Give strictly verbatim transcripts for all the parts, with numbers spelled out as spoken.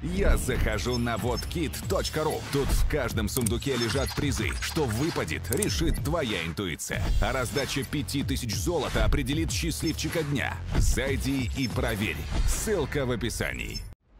Я захожу на водкит точка ру. Тут в каждом сундуке лежат призы. Что выпадет, решит твоя интуиция. А раздача пяти тысяч золота определит счастливчика дня. Зайди и проверь. Ссылка в описании.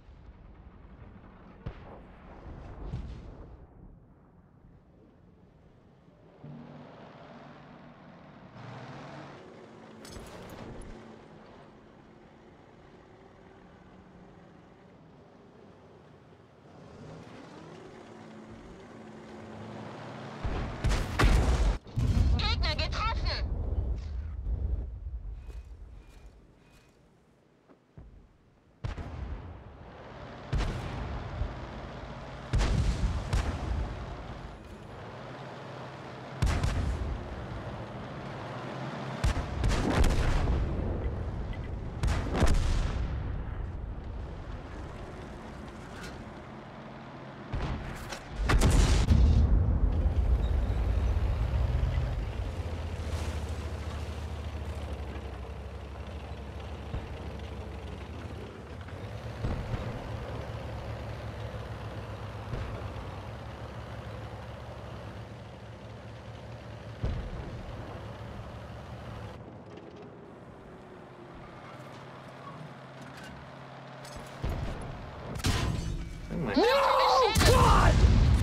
No! God!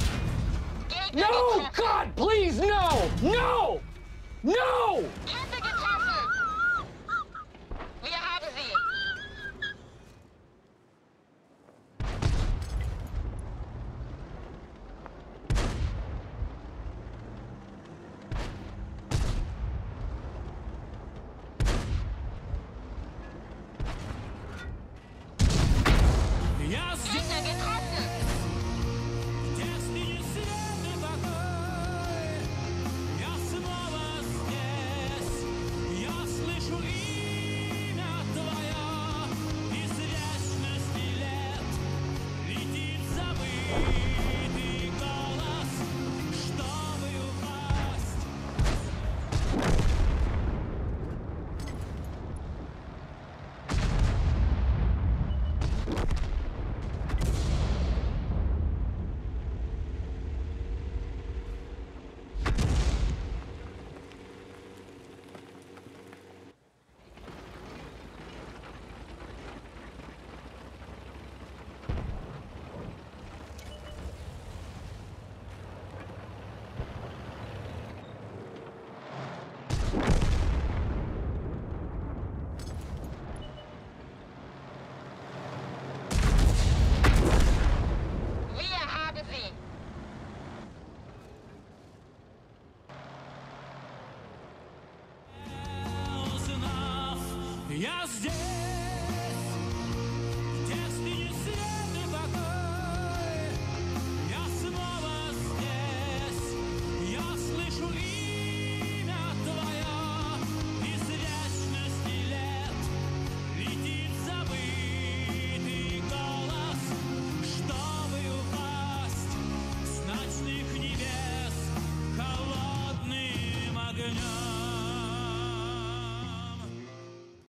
No! God, please, no! No! No! Kette getroffen! Wir haben sie! Kette getroffen! Я здесь.